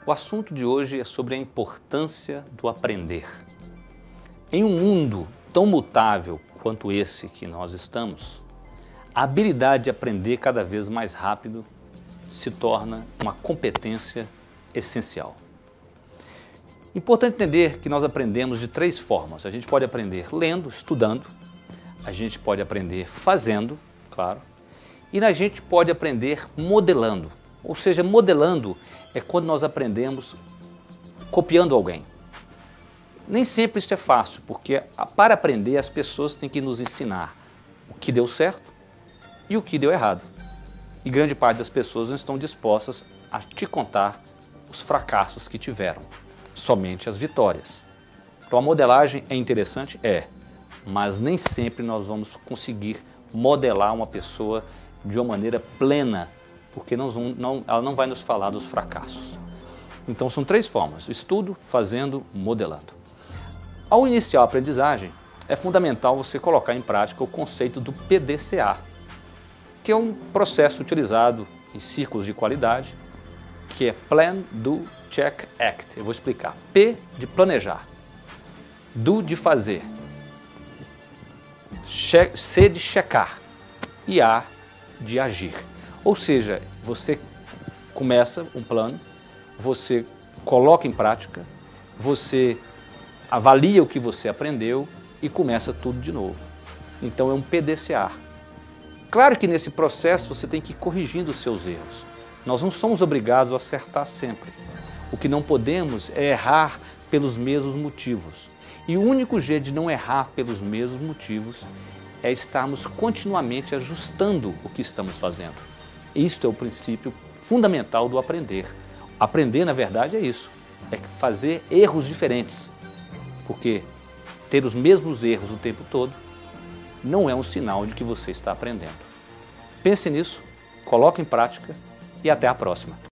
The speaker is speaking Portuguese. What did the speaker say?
O assunto de hoje é sobre a importância do aprender. Em um mundo tão mutável quanto esse que nós estamos, a habilidade de aprender cada vez mais rápido se torna uma competência essencial. Importante entender que nós aprendemos de três formas. A gente pode aprender lendo, estudando, a gente pode aprender fazendo, claro, e a gente pode aprender modelando. Ou seja, modelando é quando nós aprendemos copiando alguém. Nem sempre isso é fácil, porque para aprender as pessoas têm que nos ensinar o que deu certo e o que deu errado. E grande parte das pessoas não estão dispostas a te contar os fracassos que tiveram, somente as vitórias. Então a modelagem é interessante? É, mas nem sempre nós vamos conseguir modelar uma pessoa de uma maneira plena, porque ela não vai nos falar dos fracassos. Então são três formas: estudo, fazendo, modelando. Ao iniciar a aprendizagem, é fundamental você colocar em prática o conceito do PDCA, que é um processo utilizado em círculos de qualidade, que é Plan, Do, Check, Act. Eu vou explicar. P de planejar, Do de fazer, C de checar e A de agir. Ou seja, você começa um plano, você coloca em prática, você avalia o que você aprendeu e começa tudo de novo. Então é um PDCA. Claro que nesse processo você tem que ir corrigindo os seus erros. Nós não somos obrigados a acertar sempre. O que não podemos é errar pelos mesmos motivos. E o único jeito de não errar pelos mesmos motivos é estarmos continuamente ajustando o que estamos fazendo. Isto é o princípio fundamental do aprender. Aprender, na verdade, é isso. É fazer erros diferentes. Porque ter os mesmos erros o tempo todo não é um sinal de que você está aprendendo. Pense nisso, coloque em prática e até a próxima.